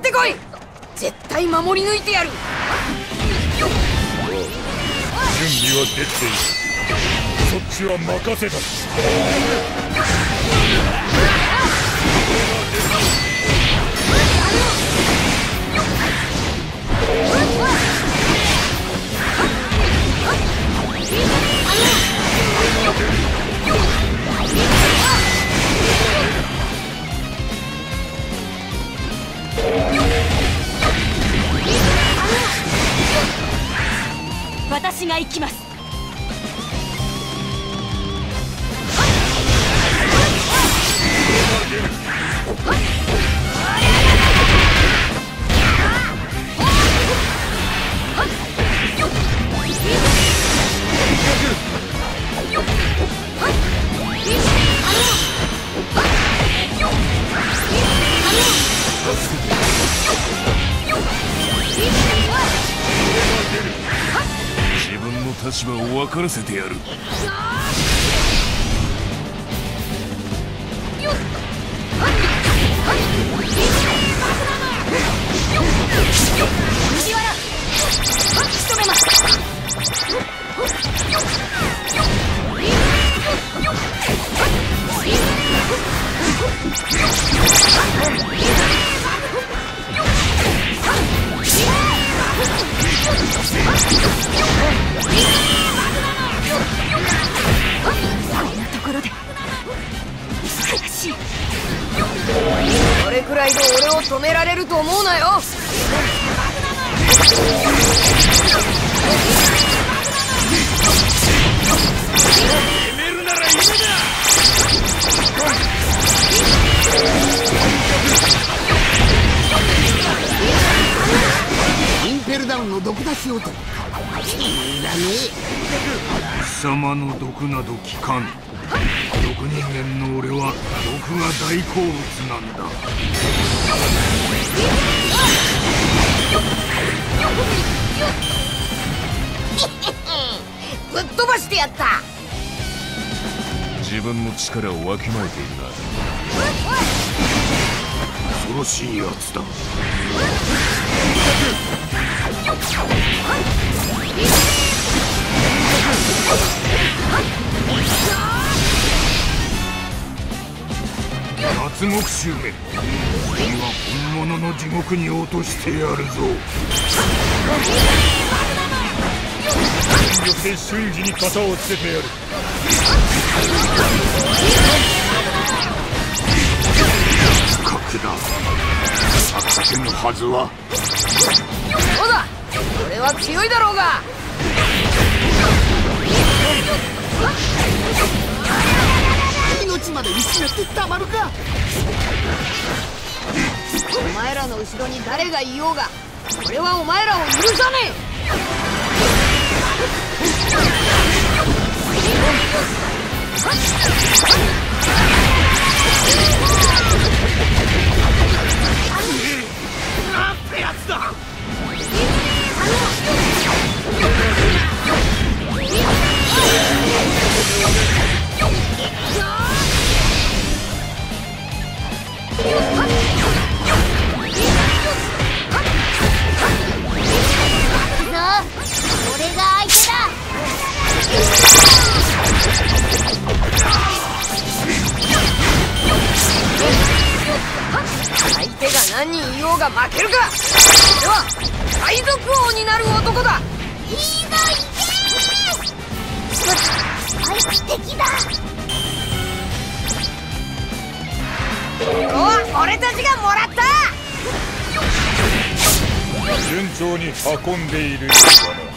ってこい。絶対守り抜いてやる。 準備はできている。そっちは任せた。 私が行きます。 自分の立場を分からせてやる。 麦わら仕留めます。こんなところで悔しい。 それくらいで俺を止められると思うなよ。 攻めるなら今だ。 インペルダウンの毒出し男。いらね貴様の毒など効かん。毒人間の俺は毒が大好物なんだ。 ぶっ飛ばしてやった。 自分の力をわきまえているな。恐ろしいやつだ。脱獄衆め、君は本物の地獄に落としてやるぞ。全力で瞬時に型をつけてやる。核だ。咲かせぬはずは。 そうだ、俺は強いだろうが。 命まで失ってたまるか。 お前らの後ろに誰がいようが、俺はお前らを許さねえ。なんてやつだ。 俺が相手だ。 相手が何人いようが負けるか。俺は海賊王になる男だ。 いいぞ行け。あいつ敵だ。 今日は俺たちがもらった。 順調に運んでいるようだな。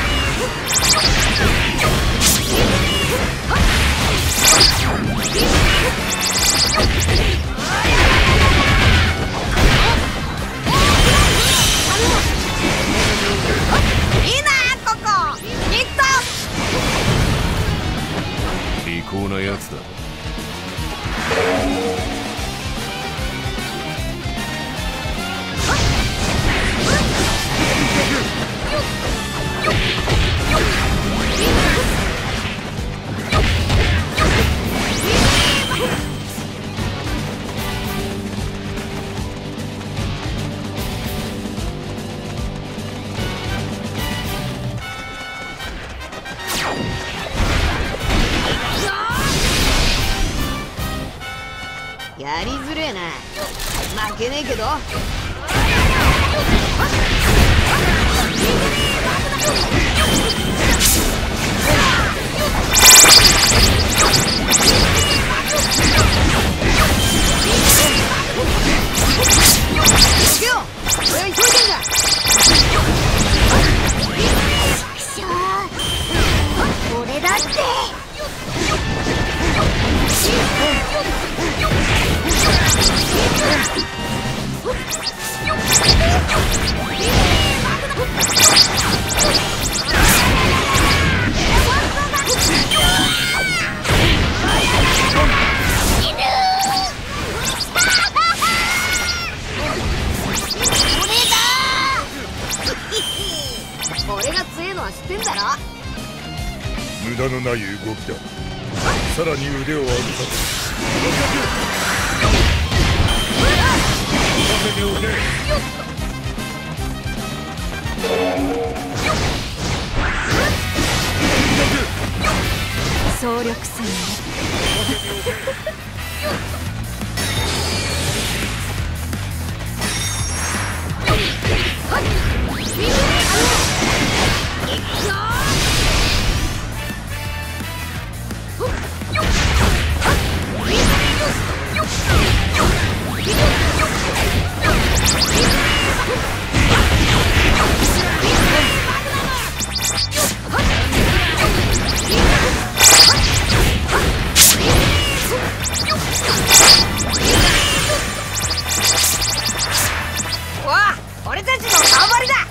いいなここ。ヒット。 利口なやつだ。 ゃない。負けねえけど。どけよ、俺は急いでんだ。 しょー、俺だって俺が強えのは知ってんだろ。 無駄のない動きだ。さらに腕を上げさせる。 総力戦俺たちの縄張りだ。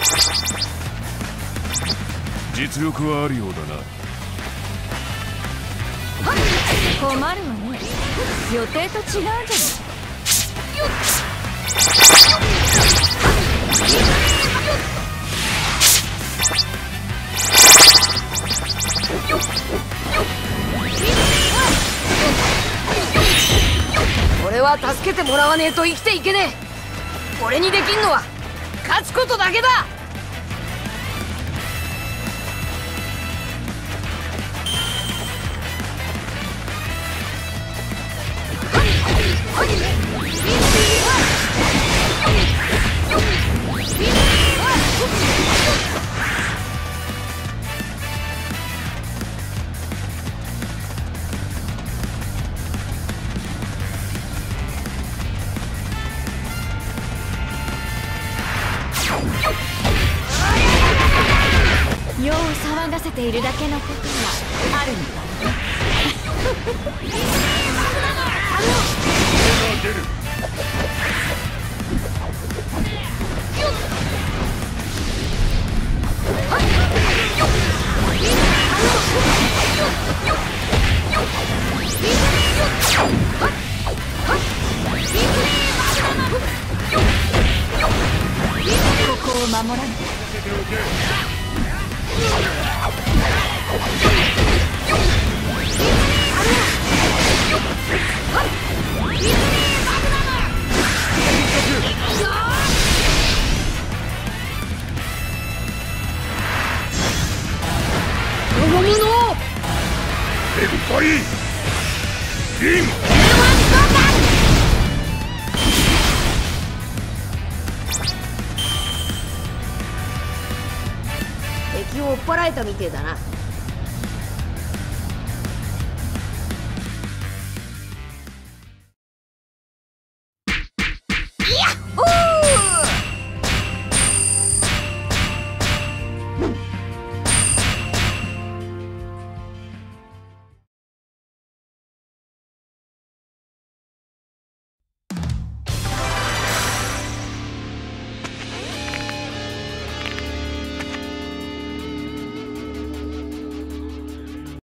実力はあるようだな。 困るわね。予定と違うじゃない。 俺は助けてもらわねえと生きていけねえ。俺にできんのは勝つことだけだ。 世を騒がせているだけのことがあるのかここを守らない。敵を追っ払えたみてえだな。